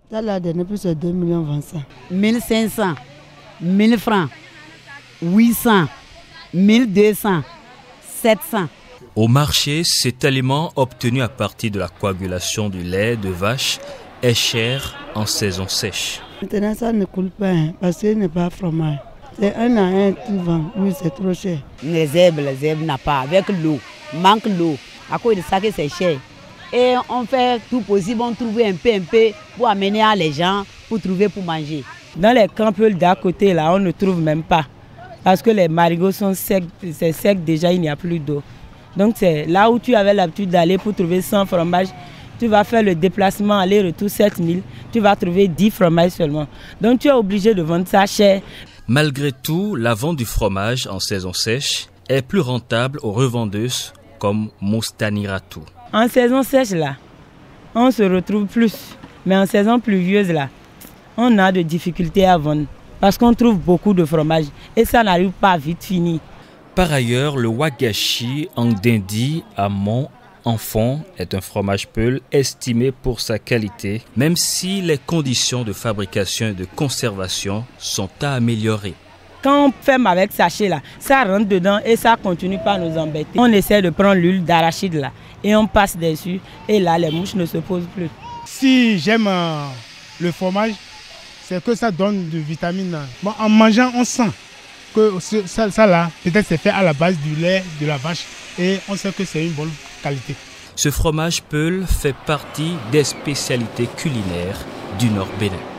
Ça l'a donné plus de 2 millions 25. 1500, 1000 francs, 800, 1200, 700. Au marché, cet aliment obtenu à partir de la coagulation du lait de vache est cher en saison sèche. Maintenant, ça ne coule pas parce qu'il n'est pas fromage. C'est un à un qui vend. Oui, c'est trop cher. Les herbes n'a pas. Avec l'eau, manque l'eau. À cause de ça que c'est cher. Et on fait tout possible, on trouve un peu pour amener à les gens, pour trouver pour manger. Dans les camps d'à côté, là, on ne trouve même pas. Parce que les marigots sont secs, c'est sec déjà, il n'y a plus d'eau. Donc c'est là où tu avais l'habitude d'aller pour trouver 100 fromages. Tu vas faire le déplacement aller-retour 7000, tu vas trouver 10 fromages seulement. Donc tu es obligé de vendre ça cher. Malgré tout, la vente du fromage en saison sèche est plus rentable aux revendeuses comme Moustaniratou. En saison sèche, là, on se retrouve plus. Mais en saison pluvieuse, là, on a de difficultés à vendre. Parce qu'on trouve beaucoup de fromage et ça n'arrive pas vite fini. Par ailleurs, le wagashi en dindi à Mont-Enfant est un fromage peul estimé pour sa qualité, même si les conditions de fabrication et de conservation sont à améliorer. Quand on ferme avec sachet là, ça rentre dedans et ça continue pas à nous embêter. On essaie de prendre l'huile d'arachide là et on passe dessus et là les mouches ne se posent plus. Si j'aime le fromage, c'est que ça donne de vitamines. Bon, en mangeant, on sent que ça là, peut-être c'est fait à la base du lait de la vache et on sait que c'est une bonne qualité. Ce fromage peul fait partie des spécialités culinaires du Nord Bénin.